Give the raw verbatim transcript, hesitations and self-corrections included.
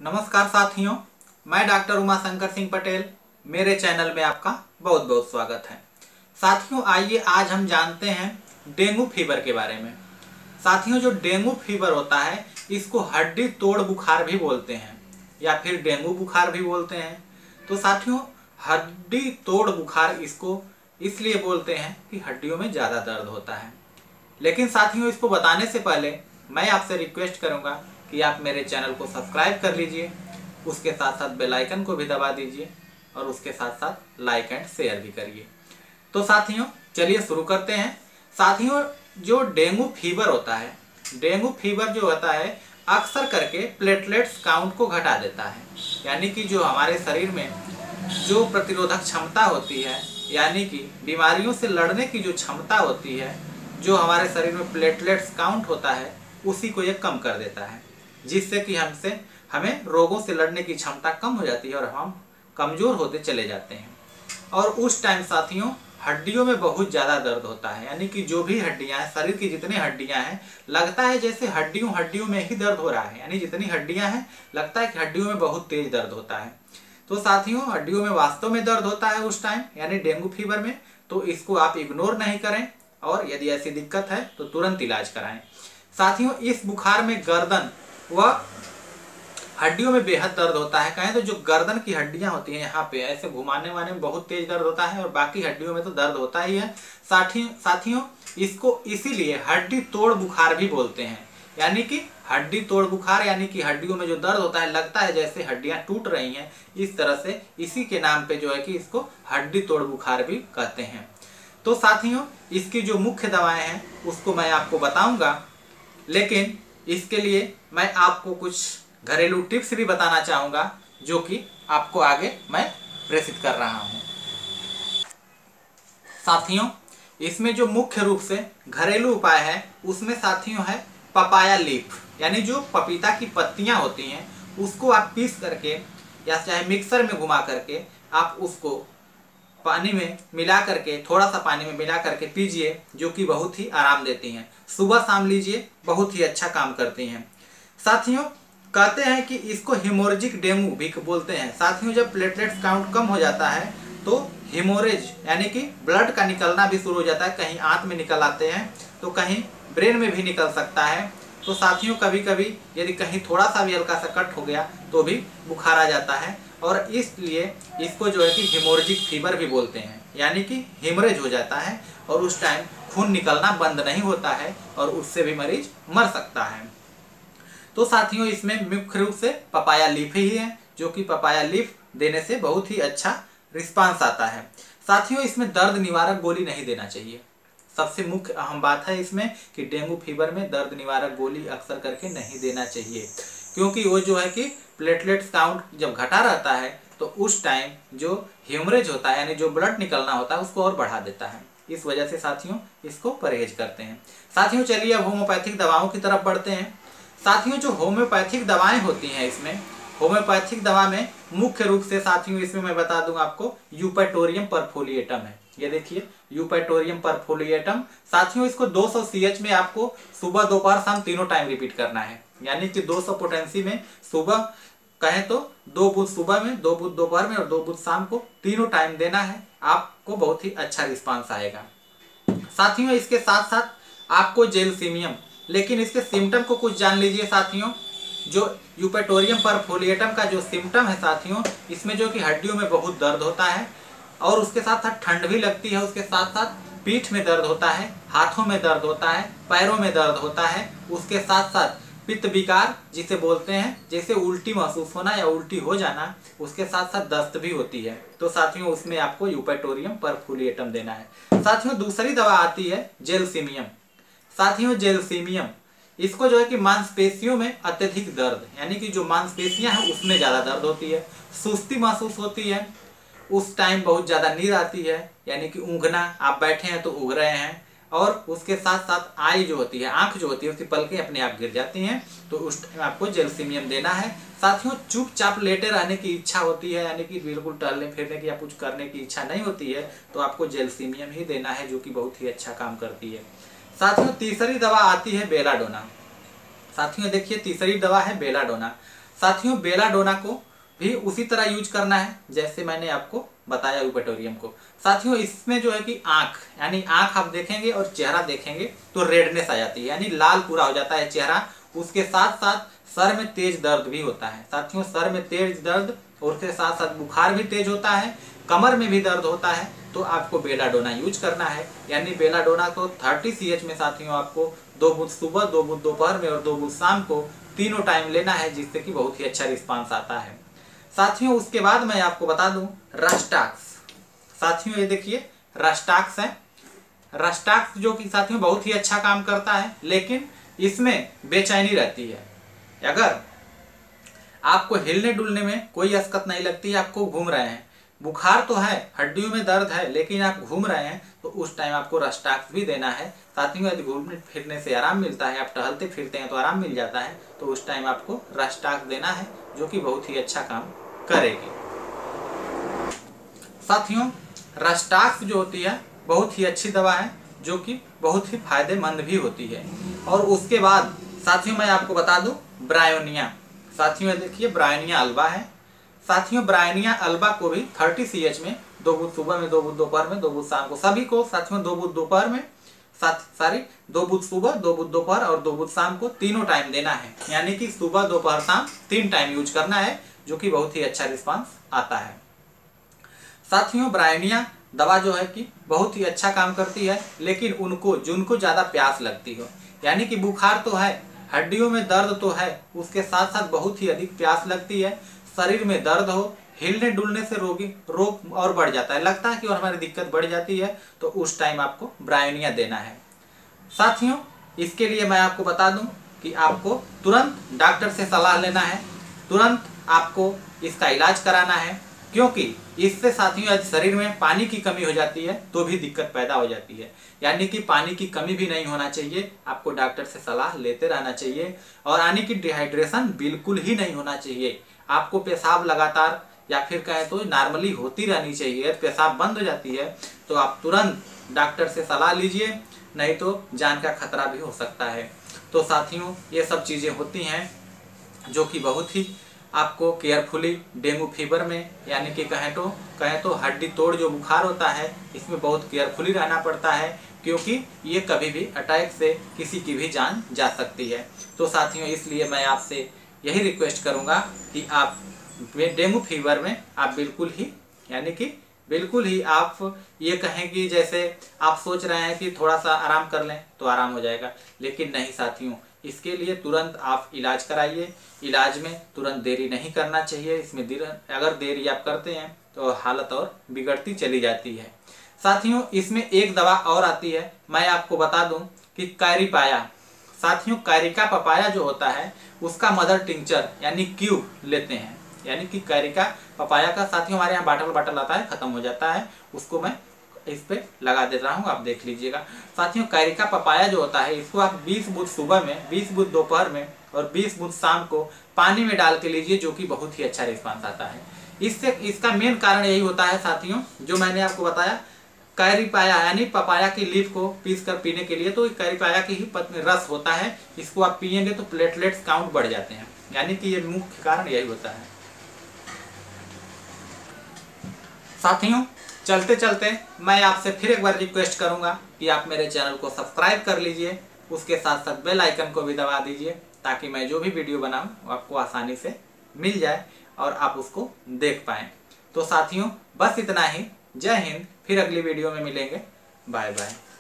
नमस्कार साथियों, मैं डॉक्टर उमा शंकर सिंह पटेल। मेरे चैनल में आपका बहुत बहुत स्वागत है। साथियों, आइए आज हम जानते हैं डेंगू फीवर के बारे में। साथियों, जो डेंगू फीवर होता है इसको हड्डी तोड़ बुखार भी बोलते हैं या फिर डेंगू बुखार भी बोलते हैं। तो साथियों, हड्डी तोड़ बुखार इसको इसलिए बोलते हैं कि हड्डियों में ज़्यादा दर्द होता है। लेकिन साथियों, इसको बताने से पहले मैं आपसे रिक्वेस्ट करूंगा कि आप मेरे चैनल को सब्सक्राइब कर लीजिए, उसके साथ साथ बेल आइकन को भी दबा दीजिए और उसके साथ साथ लाइक एंड शेयर भी करिए। तो साथियों, चलिए शुरू करते हैं। साथियों, जो डेंगू फीवर होता है, डेंगू फीवर जो होता है अक्सर करके प्लेटलेट्स काउंट को घटा देता है। यानी कि जो हमारे शरीर में जो प्रतिरोधक क्षमता होती है, यानी कि बीमारियों से लड़ने की जो क्षमता होती है, जो हमारे शरीर में प्लेटलेट्स काउंट होता है, उसी को ये कम कर देता है, जिससे कि हमसे हमें रोगों से लड़ने की क्षमता कम हो जाती है और हम कमज़ोर होते चले जाते हैं। और उस टाइम साथियों हड्डियों में बहुत ज़्यादा दर्द होता है। यानी कि जो भी हड्डियां हैं, शरीर की जितनी हड्डियां हैं, लगता है जैसे हड्डियों हड्डियों में ही दर्द हो रहा है। यानी जितनी हड्डियां हैं, लगता है कि हड्डियों में बहुत तेज दर्द होता है। तो साथियों, हड्डियों में वास्तव में दर्द होता है उस टाइम, यानी डेंगू फीवर में। तो इसको आप इग्नोर नहीं करें और यदि ऐसी दिक्कत है तो तुरंत इलाज कराएं। साथियों, इस बुखार में गर्दन व हड्डियों में बेहद दर्द होता है। कहें तो जो गर्दन की हड्डियां होती हैं, यहाँ पे ऐसे घुमाने वाने में बहुत तेज दर्द होता है और बाकी हड्डियों में तो दर्द होता ही है। साथियों साथियों इसको इसीलिए हड्डी तोड़ बुखार भी बोलते हैं। यानी कि हड्डी तोड़ बुखार, यानी कि हड्डियों में जो दर्द होता है, लगता है जैसे हड्डियां टूट रही हैं, इस तरह से इसी के नाम पे जो है कि इसको हड्डी तोड़ बुखार भी कहते हैं। तो साथियों, इसकी जो मुख्य दवाएं हैं उसको मैं आपको बताऊंगा, लेकिन इसके लिए मैं आपको कुछ घरेलू टिप्स भी बताना चाहूँगा जो कि आपको आगे मैं प्रेषित कर रहा हूँ। साथियों, इसमें जो मुख्य रूप से घरेलू उपाय है उसमें साथियों है पपाया लीफ, यानी जो पपीता की पत्तियाँ होती हैं उसको आप पीस करके या चाहे मिक्सर में घुमा करके आप उसको पानी में मिला करके, थोड़ा सा पानी में मिला करके पीजिए, जो कि बहुत ही आराम देती हैं। सुबह शाम लीजिए, बहुत ही अच्छा काम करती हैं। साथियों, कहते हैं कि इसको हिमोरेजिक डेंगू भी बोलते हैं। साथियों, जब प्लेटलेट्स काउंट कम हो जाता है तो हिमोरेज यानी कि ब्लड का निकलना भी शुरू हो जाता है। कहीं आंत में निकल आते हैं तो कहीं ब्रेन में भी निकल सकता है। तो साथियों, कभी कभी यदि कहीं थोड़ा सा भी हल्का सा कट हो गया तो भी बुखार आ जाता है और इसलिए इसको जो है कि हिमोरेजिक फीवर भी बोलते हैं। यानी कि हिमरेज हो जाता है और उस टाइम खून निकलना बंद नहीं होता है और उससे भी मरीज मर सकता है। तो साथियों, इसमें मुख्य रूप से पपाया लीफ ही है, जो कि पपाया लीफ देने से बहुत ही अच्छा रिस्पांस आता है। साथियों, इसमें दर्द निवारक गोली नहीं देना चाहिए। सबसे मुख्य अहम बात है इसमें कि डेंगू फीवर में दर्द निवारक गोली अक्सर करके नहीं देना चाहिए, क्योंकि वो जो है कि प्लेटलेट्स काउंट जब घटा रहता है तो उस टाइम जो ह्यूमरेज होता है, यानी जो ब्लड निकलना होता है, उसको और बढ़ा देता है। इस वजह से साथियों इसको परहेज करते हैं। साथियों, चलिए अब होम्योपैथिक दवाओं की तरफ बढ़ते हैं। साथियों, जो होम्योपैथिक दवाएं होती हैं, इसमें होम्योपैथिक दवा में मुख्य रूप से साथियों इसमें मैं बता दूं आपको यूपेटोरियम परफोलिएटम है। ये देखिए यूपेटोरियम परफोलिएटम। साथियों, इसको दो सौ सी एच में आपको सुबह दोपहर शाम तीनों टाइम रिपीट करना है। यानी कि दो सौ पोटेंसी में सुबह कहें तो दो बूंद सुबह में, दो बूंद दोपहर में और दो बूंद शाम को, तीनों टाइम देना है। आपको बहुत ही अच्छा रिस्पांस आएगा। साथियों, इसके साथ साथ आपको जेलसीमियम, लेकिन इसके सिम्टम को कुछ जान लीजिए साथियों। जो यूपेटोरियम परफोलिएटम का जो सिम्टम है साथियों, इसमें जो कि हड्डियों में बहुत दर्द होता है और उसके साथ साथ ठंड भी लगती है। उसके साथ साथ पीठ में दर्द होता है, हाथों में दर्द होता है, पैरों में दर्द होता है। उसके साथ साथ पित्त विकार जिसे बोलते हैं, जैसे उल्टी महसूस होना या उल्टी हो जाना, उसके साथ साथ दस्त भी होती है। तो साथियों, उसमें आपको यूपेटोरियम परफोलिएटम देना है। साथियों, दूसरी दवा आती है जेलसीमियम। साथियों, जेलसीमियम इसको जो है कि मांसपेशियों में अत्यधिक दर्द, यानी कि जो मांसपेशियां हैं उसमें ज़्यादा दर्द होती है, सुस्ती महसूस होती है, उस टाइम बहुत ज़्यादा नींद आती है, यानी कि ऊँघना, आप बैठे हैं तो ऊँघ रहे हैं, और उसके साथ साथ आई जो होती है, आंख जो होती है, उसकी पलकें अपने आप गिर जाती हैं। तो उस टाइम आपको जेलसीमियम देना है। साथियों, चुपचाप लेटे रहने की इच्छा होती है, यानी कि बिल्कुल टहलने फिरने की या कुछ करने की इच्छा नहीं होती है, तो आपको जेलसीमियम ही देना है, जो कि बहुत ही अच्छा काम करती है। साथियों, तीसरी दवा आती है बेलाडोना। साथियों, देखिए तीसरी दवा है बेलाडोना। साथियों बेलाडोना को भी उसी तरह यूज करना है जैसे मैंने आपको बताया यूपेटोरियम को। साथियों इसमें जो है कि आंख यानी आंख आप देखेंगे और चेहरा देखेंगे तो रेडनेस आ जाती है, यानी लाल पूरा हो जाता है चेहरा। उसके साथ साथ सर में तेज दर्द भी होता है। साथियों सर में तेज दर्द और उसके साथ साथ बुखार भी तेज होता है, कमर में भी दर्द होता है, तो आपको बेलाडोना यूज करना है। यानी बेलाडोना को थर्टी सी एच में साथियों आपको दो बूंद सुबह, दो बूंद दोपहर में और दो बूंद शाम को तीनों टाइम लेना है, जिससे कि बहुत ही अच्छा रिस्पांस आता है। साथियों उसके बाद मैं आपको बता दूं रस्टाक्स। साथियों ये देखिए रस्टाक्स है। रस्टाक्स जो कि साथियों बहुत ही अच्छा काम करता है, लेकिन इसमें बेचैनी रहती है। अगर आपको हिलने डुलने में कोई असकत नहीं लगती है, आपको घूम रहे हैं, बुखार तो है, हड्डियों में दर्द है, लेकिन आप घूम रहे हैं, तो उस टाइम आपको रस्टाक्स भी देना है। साथियों यदि घूमने फिरने से आराम मिलता है, आप टहलते फिरते हैं तो आराम मिल जाता है, तो उस टाइम आपको रस्टाक्स देना है, जो कि बहुत ही अच्छा काम करेगी। साथियों रस्टाक्स जो होती है बहुत ही अच्छी दवा है, जो कि बहुत ही फायदेमंद भी होती है। और उसके बाद साथियों मैं आपको बता दूं ब्रायोनिया। साथियों देखिए ब्रायोनिया अल्बा है। साथियों ब्रायोनिया अल्बा को भी थर्टी सी एच में दो बूंद सुबह में, दो बूंद दोपहर में, दो बूंद शाम को, सभी को साथियों दो बूंद दोपहर में, साथ सारी दो बूंद सुबह, दो बूंद दोपहर और दो बूंद शाम को तीनों टाइम देना है। यानी कि सुबह दोपहर शाम तीन टाइम यूज करना है, जो कि बहुत ही अच्छा रिस्पांस आता है। साथियों ब्रायोनिया दवा जो है कि बहुत ही अच्छा काम करती है, लेकिन उनको जिनको ज्यादा प्यास लगती हो, यानी कि बुखार तो है, हड्डियों में दर्द तो है, उसके साथ साथ बहुत ही अधिक प्यास लगती है, शरीर में दर्द हो, हिलने डुलने से रोगी रोग और बढ़ जाता है, लगता है कि और हमारी दिक्कत बढ़ जाती है, तो उस टाइम आपको ब्रायोनिया देना है। साथियों इसके लिए मैं आपको बता दूं कि आपको तुरंत डॉक्टर से सलाह लेना है, तुरंत आपको इसका इलाज कराना है, क्योंकि इससे साथियों यदि शरीर में पानी की कमी हो जाती है तो भी दिक्कत पैदा हो जाती है। यानी कि पानी की कमी भी नहीं होना चाहिए, आपको डॉक्टर से सलाह लेते रहना चाहिए। और यानी कि डिहाइड्रेशन बिल्कुल ही नहीं होना चाहिए। आपको पेशाब लगातार या फिर कहें तो नॉर्मली होती रहनी चाहिए। पेशाब बंद हो जाती है तो आप तुरंत डॉक्टर से सलाह लीजिए, नहीं तो जान का खतरा भी हो सकता है। तो साथियों ये सब चीज़ें होती हैं जो कि बहुत ही आपको केयरफुली डेंगू फीवर में, यानी कि कहें तो कहें तो हड्डी तोड़ जो बुखार होता है, इसमें बहुत केयरफुली रहना पड़ता है, क्योंकि ये कभी भी अटैक से किसी की भी जान जा सकती है। तो साथियों इसलिए मैं आपसे यही रिक्वेस्ट करूंगा कि आप डेंगू फीवर में आप बिल्कुल ही यानी कि बिल्कुल ही आप ये कहें कि जैसे आप सोच रहे हैं कि थोड़ा सा आराम कर लें तो आराम हो जाएगा, लेकिन नहीं साथियों, इसके लिए तुरंत आप इलाज कराइए। इलाज में तुरंत देरी नहीं करना चाहिए। इसमें देर अगर देरी आप करते हैं तो हालत और बिगड़ती चली जाती है। साथियों इसमें एक दवा और आती है, मैं आपको बता दूं कि कैरिपाया। साथियों कैरिका पपाया जो होता है उसका मदर टिंचर यानी क्यूब लेते हैं, यानी कि कैरिका पपाया का साथियों हमारे यहाँ बाटल बाटल आता है, खत्म हो जाता है, उसको मैं इस पे लगा दे रहा हूँ, आप देख लीजिएगा। साथियों कैरिका पपाया जो होता है इसको आप बीस बूंद सुबह में, बीस बूंद दोपहर में और बीस बूंद शाम को पानी में डाल के लीजिए, जो कि बहुत ही अच्छा रिस्पांस आता है। इससे इसका मेन कारण यही होता है साथियों, जो मैंने आपको बताया, कैरिपाया यानी पपाया की लीफ को पीस कर पीने के लिए, तो कैरिपाया की ही रस होता है, इसको आप पिएंगे तो प्लेटलेट्स काउंट बढ़ जाते हैं, यानी कि ये मुख्य कारण यही होता है। साथियों चलते चलते मैं आपसे फिर एक बार रिक्वेस्ट करूंगा कि आप मेरे चैनल को सब्सक्राइब कर लीजिए, उसके साथ साथ बेल आइकन को भी दबा दीजिए, ताकि मैं जो भी वीडियो बनाऊं वो आपको आसानी से मिल जाए और आप उसको देख पाएं। तो साथियों बस इतना ही। जय हिंद, फिर अगली वीडियो में मिलेंगे। Bye bye.